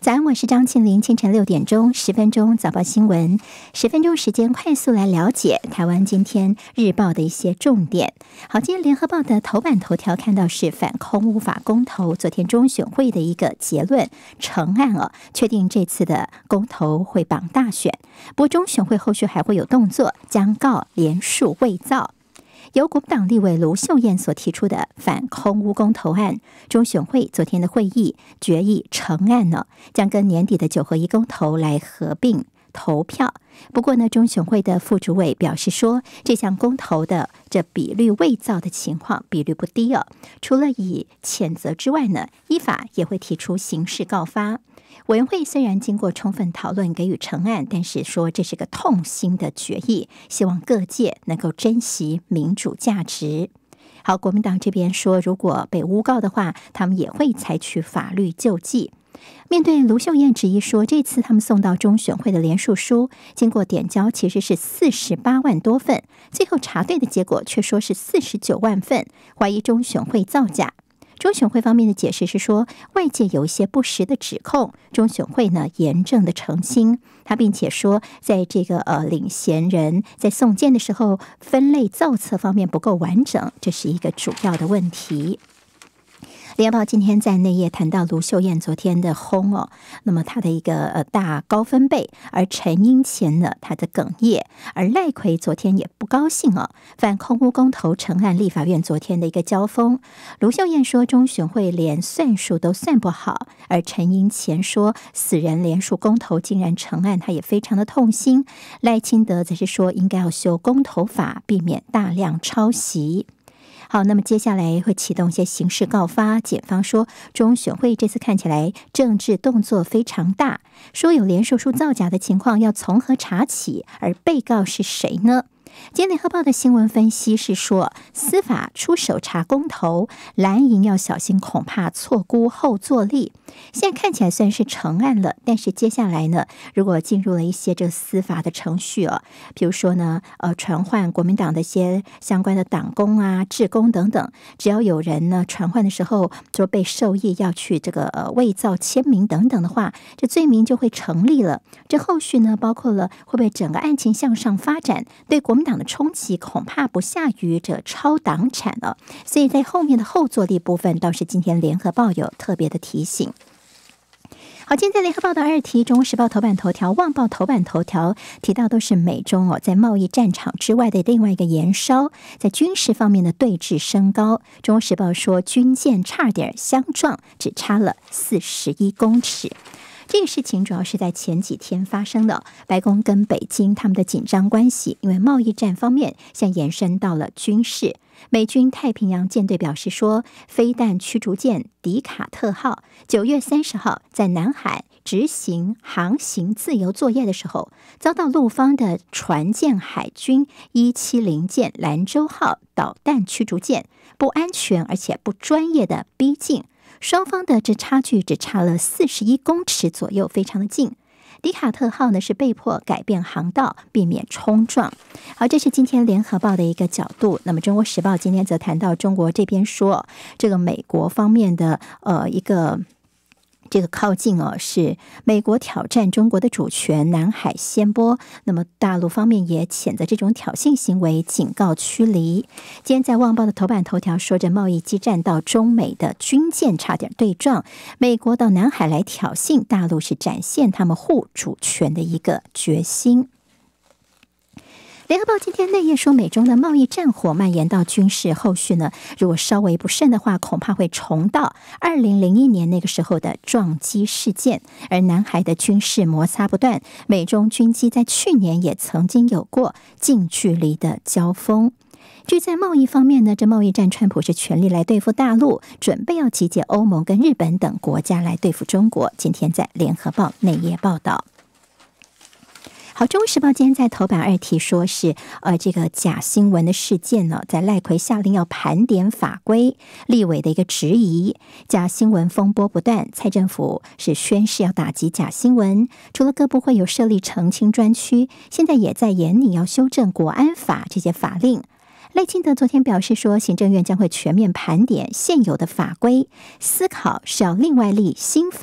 早安，我是张庆玲。清晨6点钟，10分钟早报新闻，10分钟时间快速来了解台湾今天日报的一些重点。好，今天联合报的头版头条看到是反空污法公投，昨天中选会的一个结论成案确定这次的公投会绑大选。不过中选会后续还会有动作，将告连署伪造。由国民党立委卢秀燕所提出的反空污公投案，中选会昨天的会议决议成案将跟年底的9合1公投来合并投票。不过呢，中选会的副主委表示说，这项公投的这比率伪造的情况比率不低除了以谴责之外呢，依法也会提出刑事告发。委员会虽然经过充分讨论给予成案，但是说这是个痛心的决议，希望各界能够珍惜民主价值。好，国民党这边说，如果被诬告的话，他们也会采取法律救济。面对卢秀燕质疑说，这次他们送到中选会的联署书经过点交其实是48万多份，最后查对的结果却说是49万份，怀疑中选会造假。中选会方面的解释是说，外界有一些不实的指控，中选会呢严正的澄清。他并且说，在这个领衔人在送件的时候分类造册方面不够完整，这是一个主要的问题。联合报今天在内页谈到卢秀燕昨天的轰那么她的一个大高分贝，而陈英前呢她的哽咽，而赖奎昨天也不高兴反空污公投成案，立法院昨天的一个交锋，卢秀燕说中选会连算数都算不好，而陈英前说死人连署公投竟然成案，他也非常的痛心。赖清德则是说应该要修公投法，避免大量抄袭。好，那么接下来会启动一些刑事告发。检方说，中选会这次看起来政治动作非常大，说有连署书造假的情况要从何查起，而被告是谁呢？今天联合报的新闻分析是说，司法出手查公投，蓝营要小心，恐怕错估后坐力。现在看起来算是成案了，但是接下来呢，如果进入了一些这司法的程序比如说呢，传唤国民党的一些相关的党工啊、志工等等，只要有人呢传唤的时候就被授意要去这个伪造签名等等的话，这罪名就会成立了。这后续呢，包括了会不会整个案情向上发展，对国民党的冲击恐怕不下于这超党产所以在后面的后坐力部分，倒是今天联合报有特别的提醒。好，今天在联合报的2题、中时报头版头条、旺报头版头条提到都是美中在贸易战场之外的另外一个延烧，在军事方面的对峙升高。中时报说军舰差点相撞，只差了41公尺。这个事情主要是在前几天发生的，白宫跟北京他们的紧张关系，因为贸易战方面现在延伸到了军事。美军太平洋舰队表示说，飞弹驱逐舰迪卡特号9月30号在南海执行航行自由作业的时候，遭到陆方的船舰海军170舰兰州号导弹驱逐舰不安全而且不专业的逼近，双方的这差距只差了41公尺左右，非常的近。迪卡特号呢是被迫改变航道，避免冲撞。好，这是今天联合报的一个角度。那么中国时报今天则谈到中国这边说，这个美国方面的一个这个靠近是美国挑战中国的主权，南海掀波。那么大陆方面也谴责这种挑衅行为，警告驱离。今天在《旺报》的头版头条说着贸易激战到中美的军舰差点对撞，美国到南海来挑衅，大陆是展现他们护主权的一个决心。联合报今天内页说，美中的贸易战火蔓延到军事，后续呢，如果稍微不慎的话，恐怕会重蹈2001年那个时候的撞击事件。而南海的军事摩擦不断，美中军机在去年也曾经有过近距离的交锋。至于在贸易方面呢，这贸易战川普是全力来对付大陆，准备要集结欧盟跟日本等国家来对付中国。今天在联合报内页报道。好，中时报今天在头版2题说是这个假新闻的事件呢，在赖奎下令要盘点法规，立委的一个质疑，假新闻风波不断，蔡政府是宣示要打击假新闻，除了各部会有设立澄清专区，现在也在研拟要修正国安法这些法令。赖清德昨天表示说，行政院将会全面盘点现有的法规，思考是要另外立新法，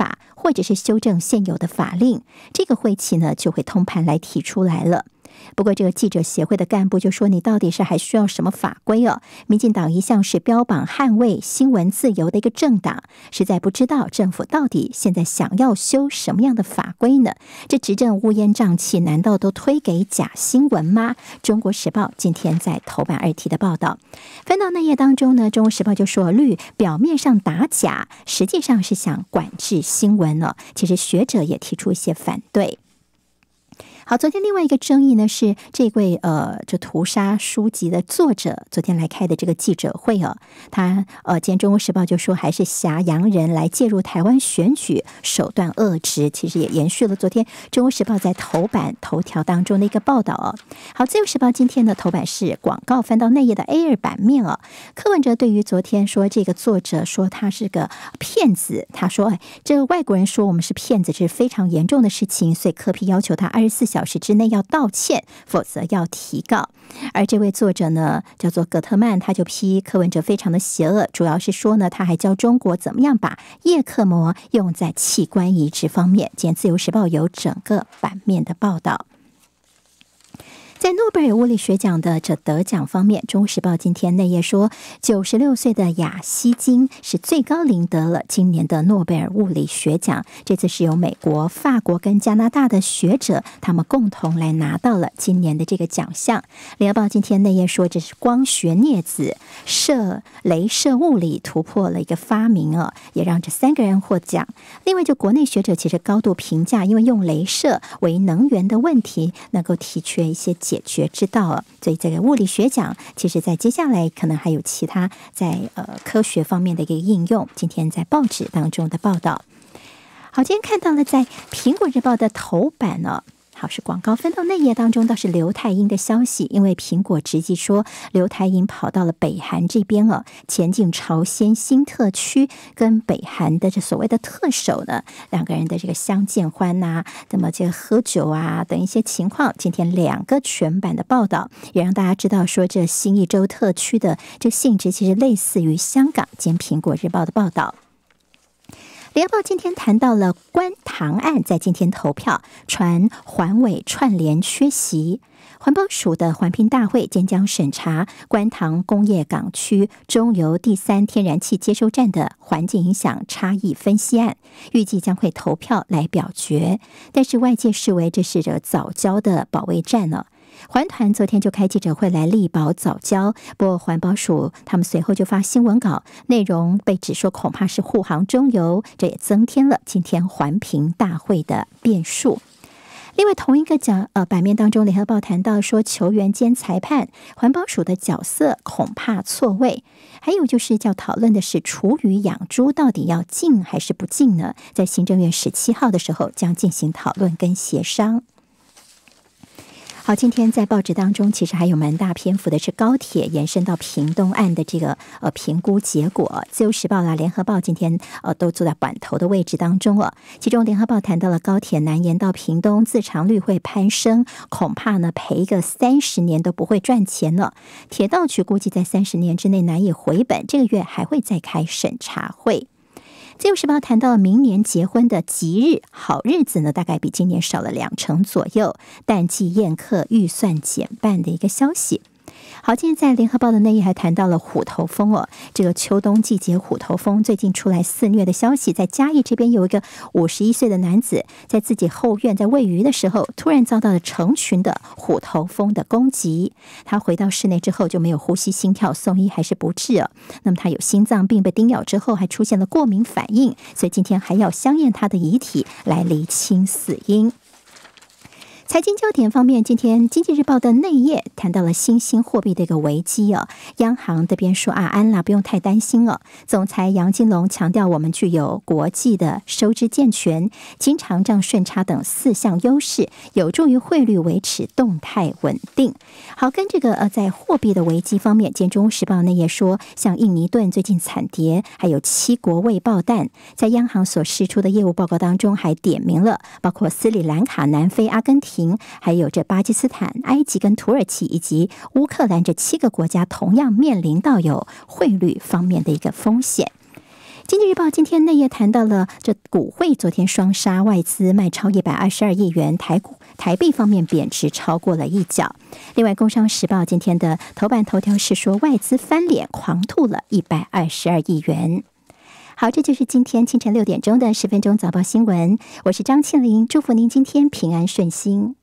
或者是修正现有的法令，这个会期呢就会通盘来提出来了。不过这个记者协会的干部就说，你到底是还需要什么法规哦？民进党一向是标榜捍卫新闻自由的一个政党，实在不知道政府到底现在想要修什么样的法规呢？这执政乌烟瘴气，难道都推给假新闻吗？中国时报今天在头版2题的报道，翻到内页当中呢，中国时报就说，绿表面上打假，实际上是想管制新闻了。其实学者也提出一些反对。好，昨天另外一个争议呢是这位这屠杀书籍的作者昨天来开的这个记者会哦，他今天中国时报就说还是挟洋人来介入台湾选举，手段恶质，其实也延续了昨天中国时报在头版头条当中的一个报道哦。好，自由时报今天的头版是广告，翻到内页的 A2 版面哦，柯文哲对于昨天说这个作者说他是个骗子，他说这个外国人说我们是骗子，这是非常严重的事情，所以柯 P 要求他24小时之内要道歉，否则要提告。而这位作者呢叫做葛特曼，他就批柯文哲非常的邪恶，主要是说呢他还教中国怎么样把叶克膜用在器官移植方面。今天自由时报有整个版面的报道。在诺贝尔物理学奖的这得奖方面，中国时报今天内页说，96岁的雅西金是最高龄得了今年的诺贝尔物理学奖。这次是由美国、法国跟加拿大的学者他们共同来拿到了今年的这个奖项。联合报今天内页说，这是光学镊子镭射物理突破了一个发明哦，也让这3个人获奖。另外就国内学者其实高度评价，因为用镭射为能源的问题能够提出一些解决之道，所以这个物理学奖其实在接下来可能还有其他在科学方面的一个应用。今天在报纸当中的报道。好，今天看到了在苹果日报的头版呢，好是广告，分到内页当中倒是刘太英的消息，因为苹果直击说刘太英跑到了北韩这边了，前进朝鲜新特区，跟北韩的这所谓的特首呢2个人的这个相见欢呐，那么这个喝酒啊等一些情况。今天2个全版的报道也让大家知道说，这新一州特区的这个性质其实类似于香港。今天苹果日报的报道。联合报今天谈到了观塘案，在今天投票传环委串联缺席，环保署的环评大会今将审查观塘工业港区中油第3天然气接收站的环境影响差异分析案，预计将会投票来表决。但是外界视为这是藻礁的保卫战呢。环团昨天就开记者会来力保藻礁，不过环保署他们随后就发新闻稿，内容被指说恐怕是护航中油，这也增添了今天环评大会的变数。另外同一个版面当中，联合报谈到说球员兼裁判环保署的角色恐怕错位，还有就是要讨论的是厨余养猪到底要禁还是不禁呢？在行政院17号的时候将进行讨论跟协商。好，今天在报纸当中其实还有蛮大篇幅的是高铁延伸到屏东案的这个评估结果。自由时报啦、联合报今天都坐在版头的位置当中了。其中联合报谈到了高铁南延到屏东自偿率会攀升，恐怕呢赔个30年都不会赚钱了。铁道局估计在30年之内难以回本，这个月还会再开审查会。自由时报谈到明年结婚的吉日好日子呢，大概比今年少了20%左右，淡季宴客预算减半的一个消息。好，今天在联合报的内页还谈到了虎头蜂哦，这个秋冬季节虎头蜂最近出来肆虐的消息。在嘉义这边有一个51岁的男子，在自己后院在喂鱼的时候，突然遭到了成群的虎头蜂的攻击。他回到室内之后就没有呼吸心跳，送医还是不治啊。那么他有心脏病，被叮咬之后还出现了过敏反应，所以今天还要相验他的遗体来厘清死因。财经焦点方面，今天经济日报的内页谈到了新兴货币的一个危机哦。央行这边说安啦，不用太担心了。总裁杨金龙强调，我们具有国际的收支健全、经常账顺差等4项优势，有助于汇率维持动态稳定。好，跟这个在货币的危机方面，今天中国时报内页说，像印尼盾最近惨跌，还有7国未爆弹，在央行所释出的业务报告当中还点名了，包括斯里兰卡、南非、阿根廷。还有这巴基斯坦、埃及跟土耳其以及乌克兰这7个国家同样面临到有汇率方面的一个风险。 经济日报今天内页谈到了这股汇昨天双杀，外资卖超122亿元，台币方面贬值超过了一角。另外，工商时报今天的头版头条是说外资翻脸狂吐了122亿元。好，这就是今天清晨6点钟的10分钟早报新闻，我是张庆玲，祝福您今天平安顺心。